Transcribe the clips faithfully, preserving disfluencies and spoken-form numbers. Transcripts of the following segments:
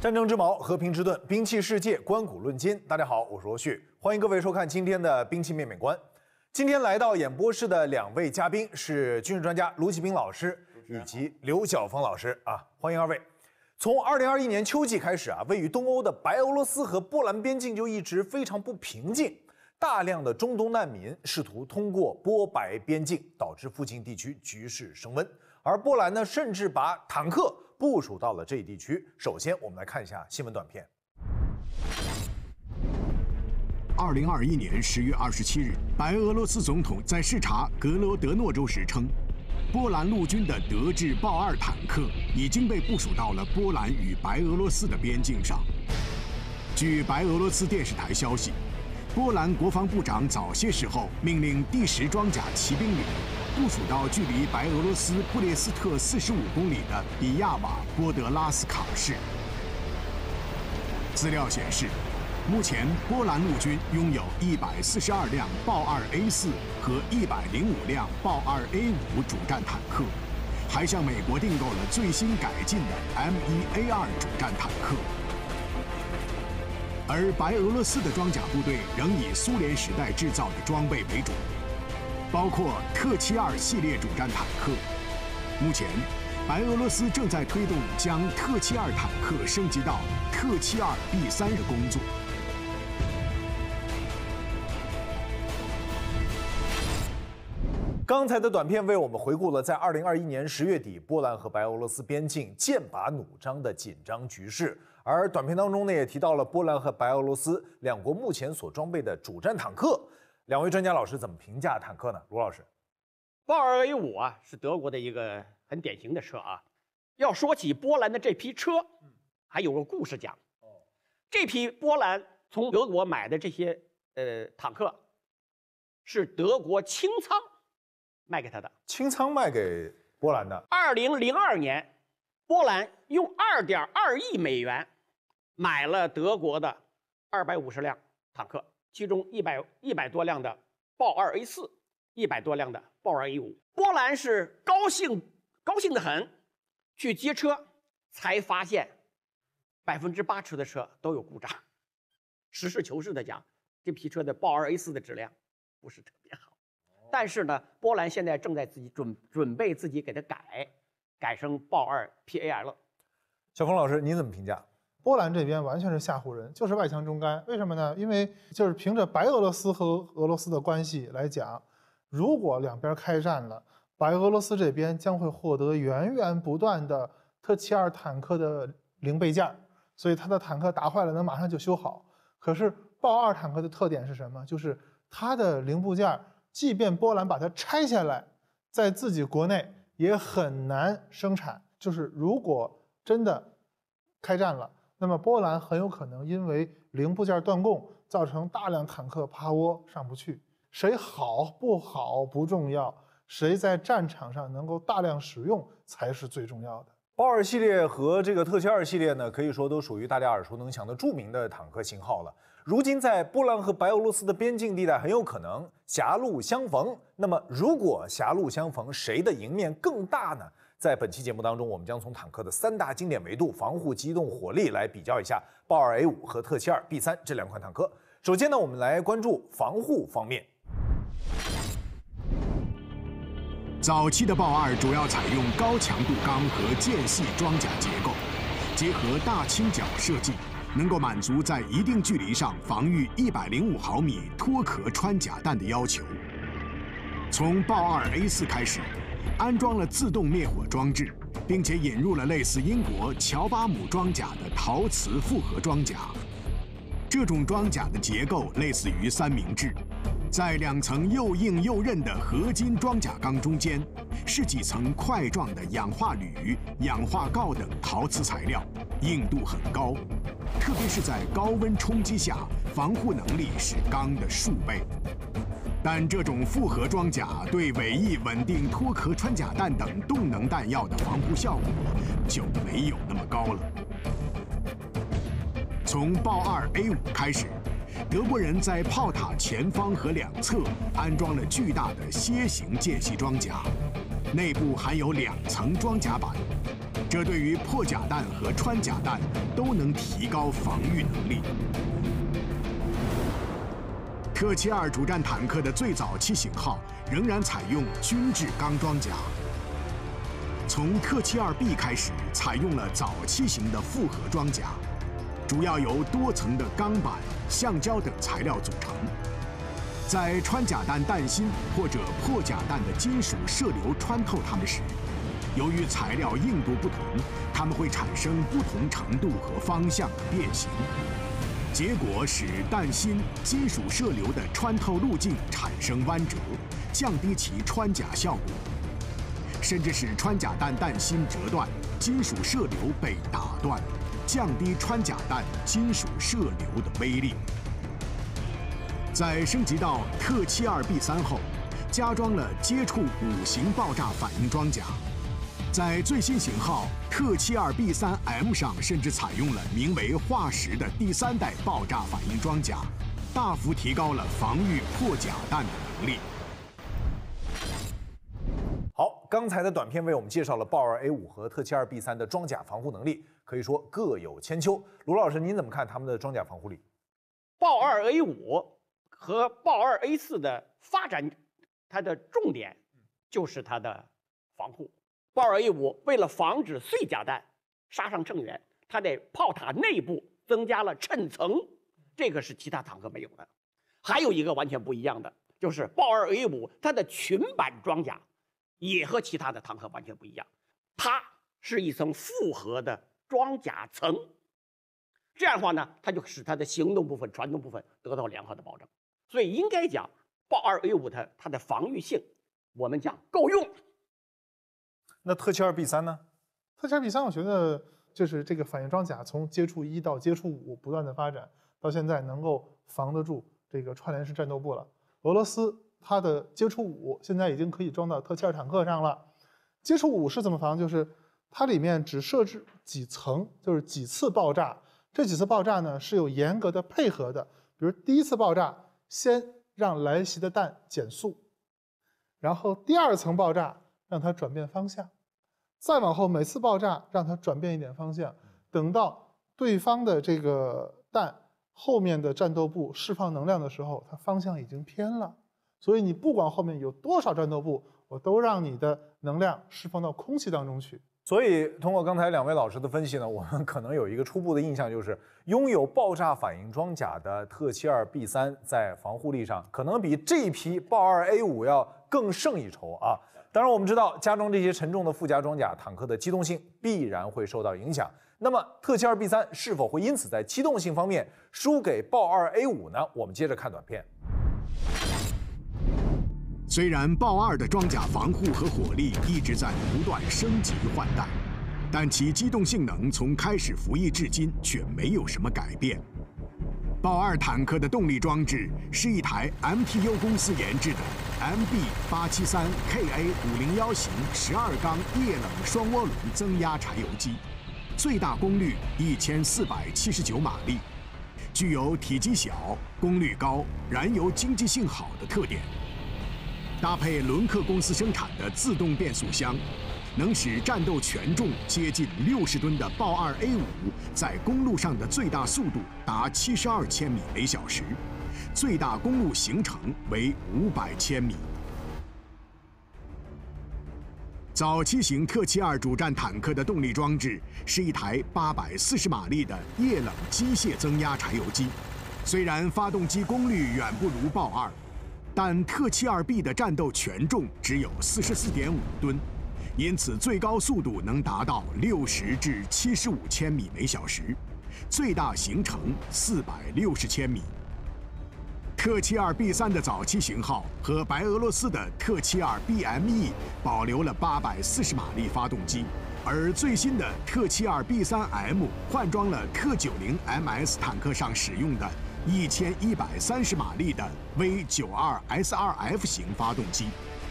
战争之矛，和平之盾，兵器世界，观古论今。大家好，我是罗旭，欢迎各位收看今天的兵器面面观。今天来到演播室的两位嘉宾是军事专家卢启兵老师以及刘晓峰老师啊，欢迎二位。从二零二一年秋季开始啊，位于东欧的白俄罗斯和波兰边境就一直非常不平静，大量的中东难民试图通过波白边境，导致附近地区局势升温。而波兰呢，甚至把坦克部署到了这一地区。首先，我们来看一下新闻短片。 二零二一年十月二十七日，白俄罗斯总统在视察格罗德诺州时称，波兰陆军的德制豹二坦克已经被部署到了波兰与白俄罗斯的边境上。据白俄罗斯电视台消息，波兰国防部长早些时候命令第十装甲骑兵旅部署到距离白俄罗斯布列斯特四十五公里的比亚瓦波德拉斯卡市。资料显示，目前波兰陆军拥有一百四十二辆豹二 A 四和一百零五辆豹二 A 五主战坦克，还向美国订购了最新改进的 M 一 A 二主战坦克。而白俄罗斯的装甲部队仍以苏联时代制造的装备为主，包括特七二系列主战坦克。目前，白俄罗斯正在推动将特七二坦克升级到特七二 B 三的工作。 刚才的短片为我们回顾了在二零二一年十月底波兰和白俄罗斯边境剑拔弩张的紧张局势，而短片当中呢也提到了波兰和白俄罗斯两国目前所装备的主战坦克。两位专家老师怎么评价坦克呢？卢老师， 豹二 A 五啊是德国的一个很典型的车啊。要说起波兰的这批车，还有个故事讲。这批波兰从德国买的这些呃坦克，是德国清仓卖给他的。 清仓卖给波兰的。 二零零二年，波兰用二点二亿美元买了德国的二百五十辆坦克。其中一百一百多辆的豹二 A 四，一百多辆的豹二 A 五。波兰是高兴高兴得很，去接车才发现百分之八十的车都有故障。实事求是的讲，这批车的豹二 A 四的质量不是特别好。但是呢，波兰现在正在自己准准备自己给它改，改成豹二 P A L。 小峰老师，您怎么评价？ 波兰这边完全是吓唬人，就是外强中干。为什么呢？因为就是凭着白俄罗斯和俄罗斯的关系来讲，如果两边开战了，白俄罗斯这边将会获得源源不断的特七二坦克的零备件，所以它的坦克打坏了能马上就修好。可是豹二坦克的特点是什么？就是它的零部件，即便波兰把它拆下来，在自己国内也很难生产。就是如果真的开战了，那么波兰很有可能因为零部件断供，造成大量坦克趴窝上不去。谁好不好不重要，谁在战场上能够大量使用才是最重要的。 豹二系列和这个特七二系列呢，可以说都属于大家耳熟能详的著名的坦克型号了。如今在波兰和白俄罗斯的边境地带，很有可能狭路相逢。那么，如果狭路相逢，谁的赢面更大呢？在本期节目当中，我们将从坦克的三大经典维度——防护、机动、火力来比较一下豹二 A 五和特七二 B 三这两款坦克。首先呢，我们来关注防护方面。 早期的豹二主要采用高强度钢和间隙装甲结构，结合大倾角设计，能够满足在一定距离上防御一百零五毫米脱壳穿甲弹的要求。从豹二 A 四开始，安装了自动灭火装置，并且引入了类似英国乔巴姆装甲的陶瓷复合装甲。这种装甲的结构类似于三明治，在两层又硬又韧的合金装甲钢中间，是几层块状的氧化铝、氧化锆等陶瓷材料，硬度很高，特别是在高温冲击下，防护能力是钢的数倍。但这种复合装甲对尾翼稳定脱壳穿甲弹等动能弹药的防护效果就没有那么高了。从豹二 A 五开始，德国人在炮塔前方和两侧安装了巨大的楔形间隙装甲，内部含有两层装甲板。 这对于破甲弹和穿甲弹都能提高防御能力。特七二主战坦克的最早期型号仍然采用军制钢装甲，从特七二 B 开始采用了早期型的复合装甲，主要由多层的钢板、橡胶等材料组成。在穿甲弹弹芯或者破甲弹的金属射流穿透它们时，由于材料硬度不同，它们会产生不同程度和方向的变形，结果使弹芯金属射流的穿透路径产生弯折，降低其穿甲效果，甚至使穿甲弹弹芯折断，金属射流被打断，降低穿甲弹金属射流的威力。在升级到特七二 B 三后，加装了接触五型爆炸反应装甲。在最新型号特七二 B 三 M 上，甚至采用了名为化石的第三代爆炸反应装甲，大幅提高了防御破甲弹的能力。 好，刚才的短片为我们介绍了豹二 A 五和特七二 B 三的装甲防护能力，可以说各有千秋。卢老师，您怎么看他们的装甲防护力？ 豹二 A 五和豹二 A 四的发展，它的重点就是它的防护。豹二 A 五为了防止碎甲弹杀伤正源，它在炮塔内部增加了衬层，这个是其他坦克没有的。还有一个完全不一样的，就是豹二 A 五它的裙板装甲也和其他的坦克完全不一样，它是一层复合的装甲层。这样的话呢，它就使它的行动部分、传动部分得到良好的保证。所以应该讲，豹二 A 五它它的防御性，我们讲够用。 那特七二 B 三呢？ 特七二 B 三，我觉得就是这个反应装甲从接触一到接触五不断的发展，到现在能够防得住这个串联式战斗部了。俄罗斯它的接触五现在已经可以装到特七二坦克上了。接触五是怎么防？就是它里面只设置几层，就是几次爆炸。这几次爆炸呢是有严格的配合的，比如第一次爆炸，先让来袭的弹减速，然后第二层爆炸让它转变方向，再往后每次爆炸让它转变一点方向，等到对方的这个弹后面的战斗部释放能量的时候，它方向已经偏了。所以你不管后面有多少战斗部，我都让你的能量释放到空气当中去。 所以通过刚才两位老师的分析呢，我们可能有一个初步的印象，就是拥有爆炸反应装甲的特七二 B 三在防护力上可能比这一批豹二 A 五要更胜一筹啊。当然我们知道，加装这些沉重的附加装甲，坦克的机动性必然会受到影响。那么特七二 B 三是否会因此在机动性方面输给豹二 A 五呢？我们接着看短片。 虽然豹二的装甲防护和火力一直在不断升级换代，但其机动性能从开始服役至今却没有什么改变。豹二坦克的动力装置是一台 M T U 公司研制的 M B 八七三 K A 五零一型十二缸液冷双涡轮增压柴油机，最大功率一千四百七十九马力，具有体积小、功率高、燃油经济性好的特点。搭配伦克公司生产的自动变速箱，能使战斗权重接近六十吨的豹二 A 五在公路上的最大速度达七十二千米每小时，最大公路行程为五百千米。早期型特七二主战坦克的动力装置是一台八百四十马力的液冷机械增压柴油机，虽然发动机功率远不如豹二，但特七二 B 的战斗权重只有四十四点五吨，因此最高速度能达到六十至七十五千米每小时，最大行程四百六十千米。特七二 B 三的早期型号和白俄罗斯的特七二 B M E 保留了八百四十马力发动机，而最新的特七二 B 三 M 换装了特九零 M S 坦克上使用的一千一百三十马力的 V 九二 S 二 F 型发动机。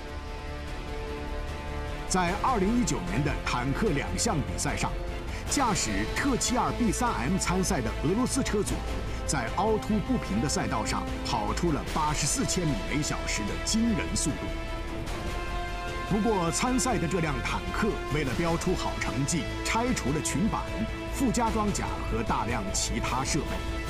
在二零一九年的坦克两项比赛上，驾驶特七二 B 三 M 参赛的俄罗斯车组，在凹凸不平的赛道上跑出了八十四千米每小时的惊人速度。 不过，参赛的这辆坦克为了标出好成绩，拆除了裙板、附加装甲和大量其他设备。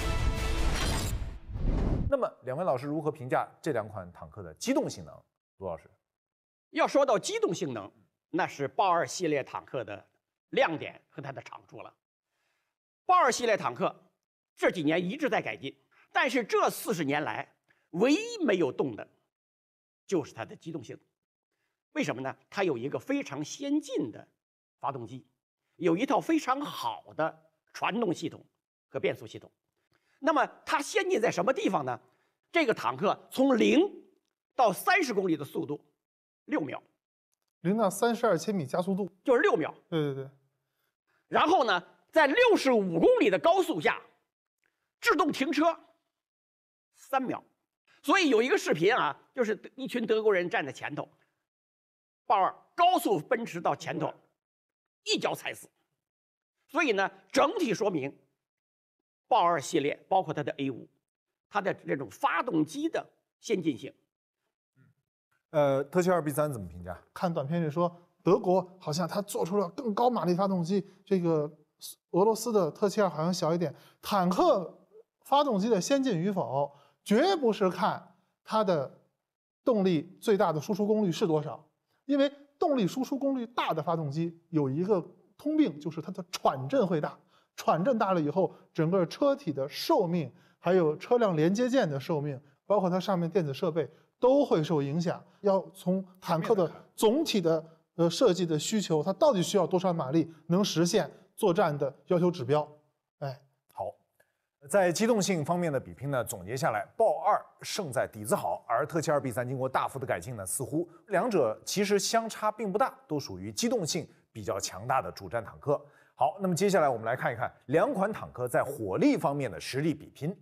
那么，两位老师如何评价这两款坦克的机动性能？卢老师， 要说到机动性能，那是豹二系列坦克的亮点和它的长处了。豹二系列坦克这几年一直在改进，但是这四十年来，唯一没有动的，就是它的机动性能。为什么呢？它有一个非常先进的发动机，有一套非常好的传动系统和变速系统。那么它先进在什么地方呢？这个坦克从零到三十公里的速度，六秒， 零到三十二千米加速度， 就是六秒。 对对对。 然后呢，在六十五公里的高速下，制动停车三秒。所以有一个视频啊，就是一群德国人站在前头。豹二高速奔驰到前头，一脚踩死。所以呢，整体说明豹二系列包括它的 A 五，它的这种发动机的先进性。 呃，特七二 B 三怎么评价？ 看短片里说，德国好像它做出了更高马力发动机，这个俄罗斯的特七二好像小一点。坦克发动机的先进与否，绝不是看它的动力最大的输出功率是多少。因为动力输出功率大的发动机有一个通病，就是它的喘震会大。喘震大了以后，整个车体的寿命，还有车辆连接件的寿命，包括它上面电子设备都会受影响。要从坦克的总体的呃设计的需求，它到底需要多少马力，能实现作战的要求指标。哎， 好。在机动性方面的比拼呢，总结下来，豹二胜在底子好，而特七二 B 三经过大幅的改进呢，似乎两者其实相差并不大，都属于机动性比较强大的主战坦克。好，那么接下来我们来看一看两款坦克在火力方面的实力比拼。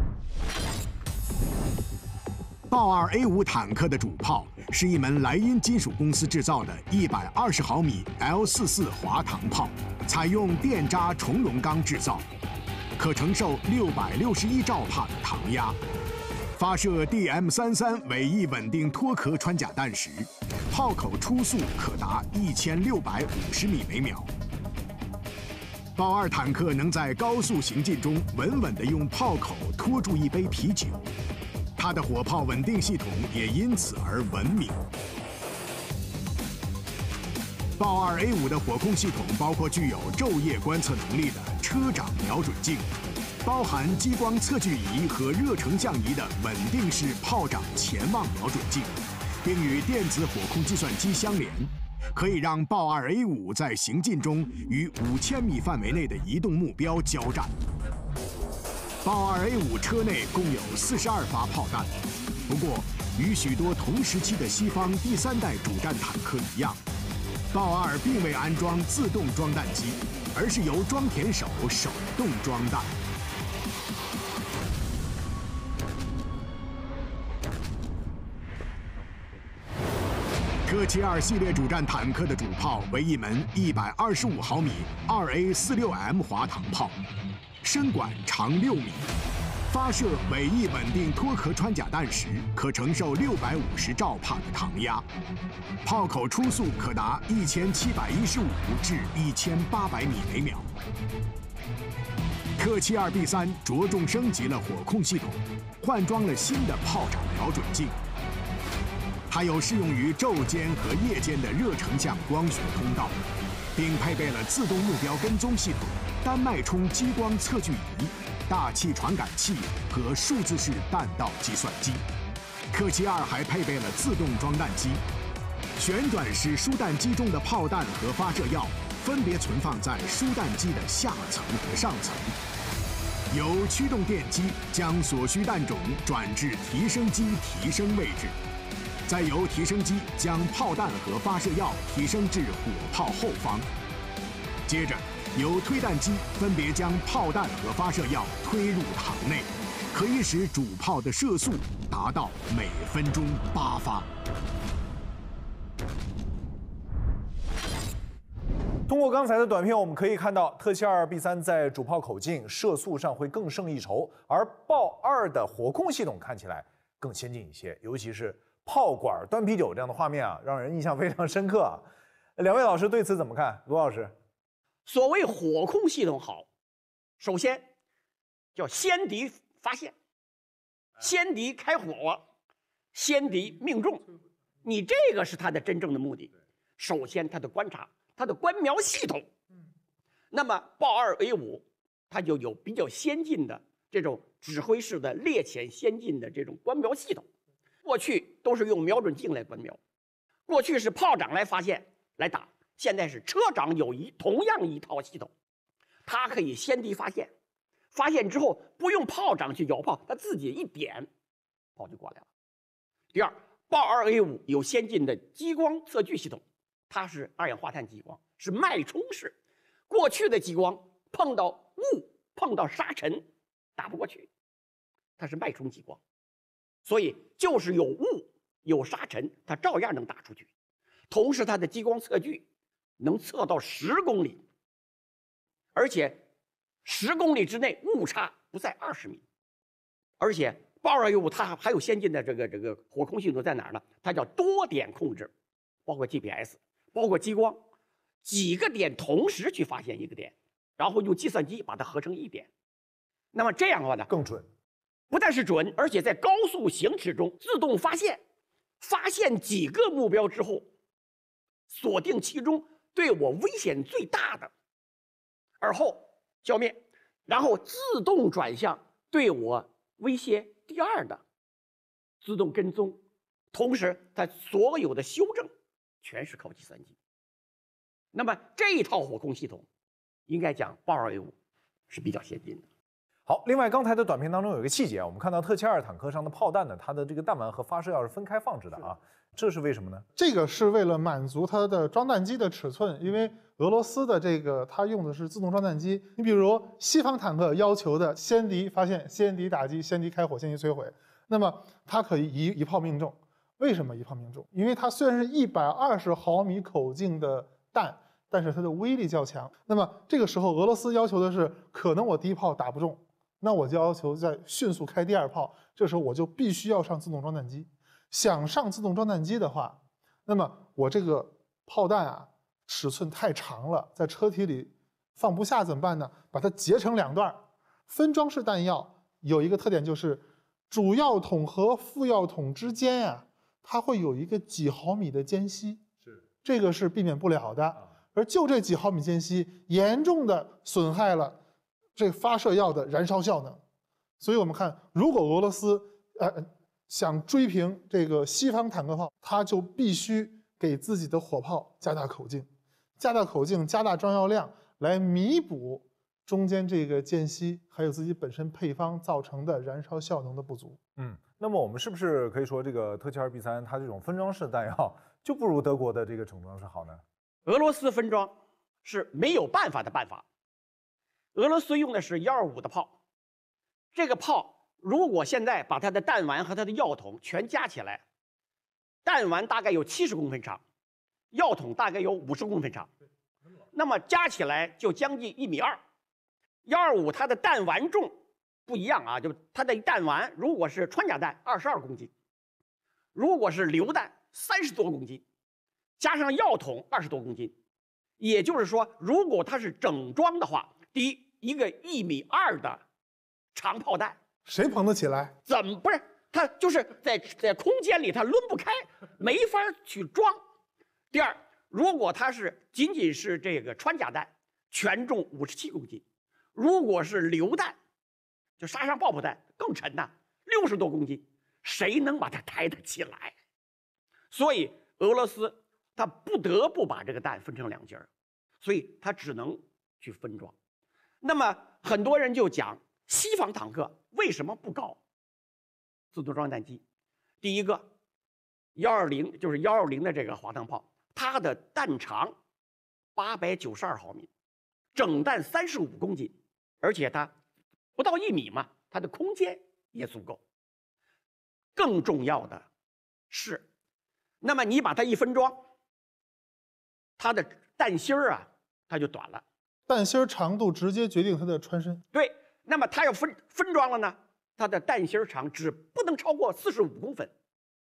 豹二 A 五坦克的主炮是一门莱茵金属公司制造的一百二十毫米 L 四四滑膛炮，采用电扎重熔钢制造。可承受六百六十一兆帕的膛压，发射 D M 三三尾翼稳定脱壳穿甲弹时，炮口初速可达一千六百五十米每秒。豹二坦克能在高速行进中稳稳地用炮口托住一杯啤酒，它的火炮稳定系统也因此而闻名。豹二 A 五的火控系统包括具有昼夜观测能力的车长瞄准镜，包含激光测距仪和热成像仪的稳定式炮长前望瞄准镜，并与电子火控计算机相连，可以让豹二 A 五在行进中与五千米范围内的移动目标交战。豹二 A 五车内共有四十二发炮弹，不过与许多同时期的西方第三代主战坦克一样，豹二并未安装自动装弹机，而是由装填手手动装弹。特七二系列主战坦克的主炮为一门一百二十五毫米 二 A 四六 M 滑膛炮，身管长六米，发射尾翼稳定脱壳穿甲弹时，可承受六百五十兆帕的膛压，炮口初速可达一千七百一十五至一千八百米每秒。特七二 B 三着重升级了火控系统，换装了新的炮长瞄准镜。还有适用于昼间和夜间的热成像光学通道，并配备了自动目标跟踪系统、单脉冲激光测距仪、大气传感器和数字式弹道计算机。特七二还配备了自动装弹机，旋转式输弹机中的炮弹和发射药分别存放在输弹机的下层和上层，由驱动电机将所需弹种转至提升机提升位置。再由提升机将炮弹和发射药提升至火炮后方，接着由推弹机分别将炮弹和发射药推入膛内，可以使主炮的射速达到每分钟八发。 通过刚才的短片，我们可以看到特七二 B 三在主炮口径、射速上会更胜一筹，而豹二的火控系统看起来更先进一些，尤其是炮管端啤酒这样的画面啊，让人印象非常深刻啊。两位老师对此怎么看？卢老师， 所谓火控系统好，首先叫先敌发现，先敌开火，先敌命中，你这个是它的真正的目的。首先，它的观察，它的观瞄系统。那么豹二 A 五，它就有比较先进的这种指挥式的猎潜先进的这种观瞄系统。过去都是用瞄准镜来观瞄，过去是炮长来发现来打，现在是车长有一同样一套系统，它可以先敌发现，发现之后不用炮长去摇炮，它自己一点，炮就过来了。第二，豹二 A 五有先进的激光测距系统，它是二氧化碳激光，是脉冲式。过去的激光碰到雾、碰到沙尘打不过去，它是脉冲激光，所以就是有雾、有沙尘，它照样能打出去。同时，它的激光测距能测到十公里，而且十公里之内误差不在二十米。而且豹二 A 五它还有先进的这个这个火控系统在哪儿呢？它叫多点控制，包括 G P S， 包括激光。几个点同时去发现一个点，然后用计算机把它合成一点，那么这样的话呢， 更准。 不但是准，而且在高速行驶中自动发现，发现几个目标之后，锁定其中对我危险最大的，而后消灭，然后自动转向对我威胁第二的，自动跟踪，同时它所有的修正全是靠计算机。那么这一套火控系统，应该讲豹二 A 五是比较先进的。 好，另外刚才的短片当中有一个细节啊，我们看到特七二坦克上的炮弹呢，它的这个弹丸和发射药是分开放置的啊，这是为什么呢？ 这个是为了满足它的装弹机的尺寸，因为俄罗斯的这个它用的是自动装弹机。你比如西方坦克要求的先敌发现、先敌打击、先敌开火、先敌摧毁，那么它可以一一炮命中。为什么一炮命中？因为它虽然是一百二十毫米口径的弹，但是它的威力较强。那么这个时候，俄罗斯要求的是，可能我第一炮打不中，那我就要求再迅速开第二炮。这时候我就必须要上自动装弹机。想上自动装弹机的话，那么我这个炮弹啊，尺寸太长了，在车体里放不下怎么办呢？把它截成两段。分装式弹药有一个特点，就是主药筒和副药筒之间呀、啊，它会有一个几毫米的间隙，是这个是避免不了的。而就这几毫米间隙，严重的损害了这发射药的燃烧效能。所以我们看，如果俄罗斯呃想追平这个西方坦克炮，它就必须给自己的火炮加大口径，加大口径，加大装药量，来弥补中间这个间隙还有自己本身配方造成的燃烧效能的不足。 嗯，那么我们是不是可以说，这个特七二 B 三它这种分装式弹药就不如德国的这个整装式好呢？ 俄罗斯分装是没有办法的办法。俄罗斯用的是幺二五的炮，这个炮如果现在把它的弹丸和它的药筒全加起来，弹丸大概有七十公分长，药筒大概有五十公分长，那么加起来就将近一米二。幺二五它的弹丸重不一样啊，就它的弹丸如果是穿甲弹二十二公斤，如果是榴弹三十多公斤。加上药筒二十多公斤，也就是说，如果它是整装的话，第一，一个一米二的长炮弹， 谁捧得起来？ 怎么不是？它就是在在空间里它抡不开，没法去装。第二，如果它是仅仅是这个穿甲弹，全重五十七公斤；如果是榴弹，就杀伤爆破弹更沉呐，六十多公斤，谁能把它抬得起来？所以俄罗斯。他不得不把这个弹分成两截儿，所以他只能去分装。那么很多人就讲，西方坦克为什么不搞自动装弹机？第一个，幺二零就是幺二零的这个滑膛炮，它的弹长八百九十二毫米，整弹三十五公斤，而且它不到一米嘛，它的空间也足够。更重要的是，那么你把它一分装。它的弹芯儿啊，它就短了。 弹芯儿长度直接决定它的穿身。 对，那么它要分分装了呢，它的弹芯儿长只不能超过四十五公分。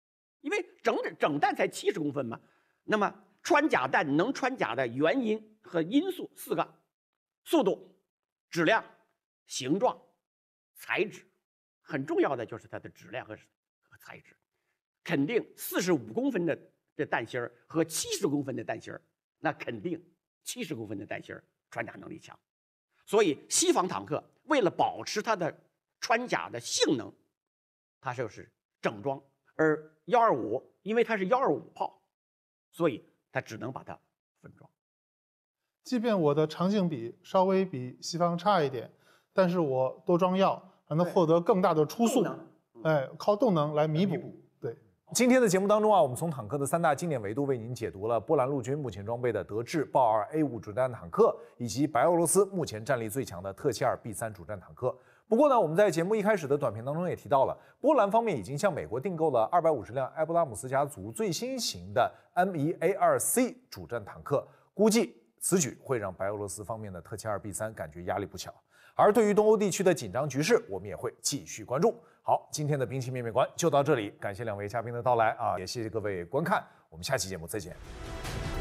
因为整整弹才七十公分嘛。那么穿甲弹能穿甲的原因和因素四个：速度、质量、形状、材质。很重要的就是它的质量和和材质。肯定四十五公分的这弹芯儿和七十公分的弹芯儿，那肯定七十公分的弹芯儿穿甲能力强。所以西方坦克为了保持它的穿甲的性能，它就是整装，而幺二五因为它是幺二五炮，所以它只能把它分装。 即便我的长径比稍微比西方差一点，但是我多装药，还能获得更大的初速，哎，靠动能来弥补。对。 今天的节目当中啊，我们从坦克的三大经典维度为您解读了波兰陆军目前装备的德制豹二 A 五主战坦克，以及白俄罗斯目前战力最强的特七二 B 三主战坦克。不过呢，我们在节目一开始的短片当中也提到了，波兰方面已经向美国订购了二百五十辆埃布拉姆斯家族最新型的 M 一 A 二 C 主战坦克，估计此举会让白俄罗斯方面的特七二 B 三感觉压力不小。而对于东欧地区的紧张局势，我们也会继续关注。好，今天的兵器面面观就到这里，感谢两位嘉宾的到来啊，也谢谢各位观看，我们下期节目再见。